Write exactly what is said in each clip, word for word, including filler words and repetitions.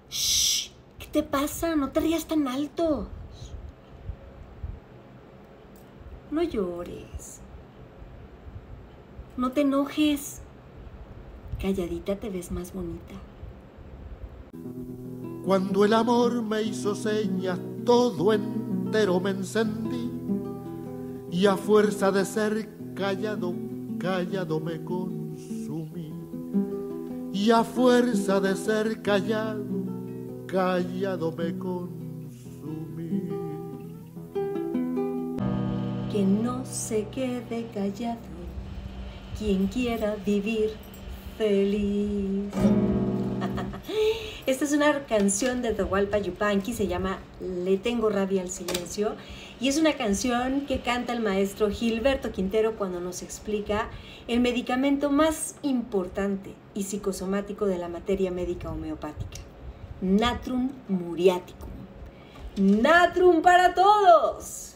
Shh, ¿qué te pasa? No te rías tan alto. No llores. No te enojes. Calladita te ves más bonita. Cuando el amor me hizo señas, todo entero me encendí, y a fuerza de ser callado, callado me consumí. Y a fuerza de ser callado, callado me consumí. Que no se quede callado quien quiera vivir feliz. Esta es una canción de Atahualpa Yupanqui, se llama Le tengo rabia al silencio, y es una canción que canta el maestro Gilberto Quintero cuando nos explica el medicamento más importante y psicosomático de la materia médica homeopática: Natrum muriaticum. ¡Natrum para todos!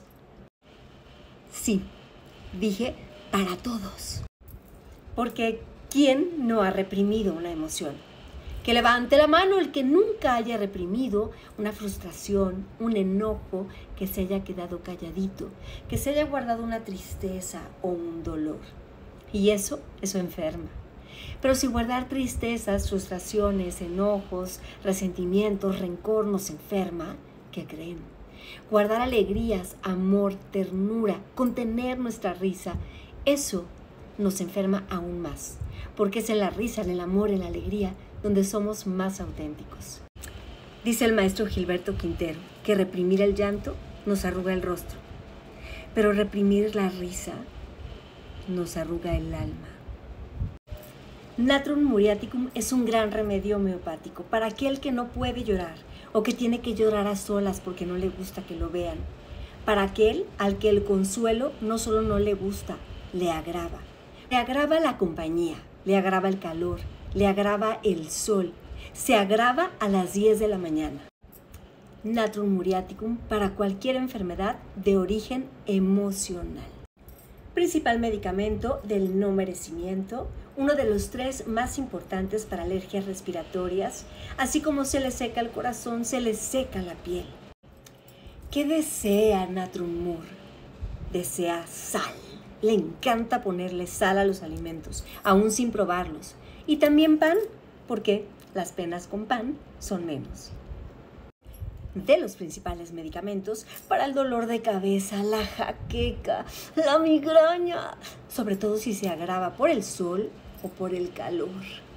Sí, dije para todos. Porque ¿quién no ha reprimido una emoción? Que levante la mano el que nunca haya reprimido una frustración, un enojo, que se haya quedado calladito, que se haya guardado una tristeza o un dolor. Y eso, eso enferma. Pero si guardar tristezas, frustraciones, enojos, resentimientos, rencor nos enferma, ¿qué creen? Guardar alegrías, amor, ternura, contener nuestra risa, eso nos enferma aún más, porque es en la risa, en el amor, en la alegría, donde somos más auténticos. Dice el maestro Gilberto Quintero que reprimir el llanto nos arruga el rostro, pero reprimir la risa nos arruga el alma. Natrum muriaticum es un gran remedio homeopático para aquel que no puede llorar o que tiene que llorar a solas porque no le gusta que lo vean, para aquel al que el consuelo no solo no le gusta, le agrava. Le agrava la compañía, le agrava el calor, le agrava el sol, se agrava a las diez de la mañana. Natrum muriaticum para cualquier enfermedad de origen emocional. Principal medicamento del no merecimiento, uno de los tres más importantes para alergias respiratorias, así como se le seca el corazón, se le seca la piel. ¿Qué desea Natrum Mur? Desea sal. Le encanta ponerle sal a los alimentos, aún sin probarlos. Y también pan, porque las penas con pan son menos. De los principales medicamentos para el dolor de cabeza, la jaqueca, la migraña, sobre todo si se agrava por el sol o por el calor.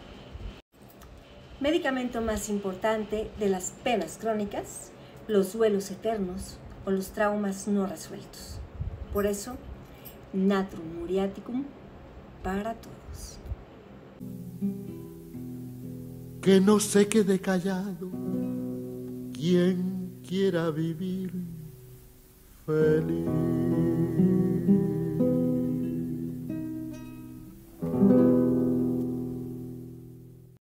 Medicamento más importante de las penas crónicas, los duelos eternos o los traumas no resueltos. Por eso, Natrum muriaticum para todos. Que no se quede callado quien quiera vivir feliz.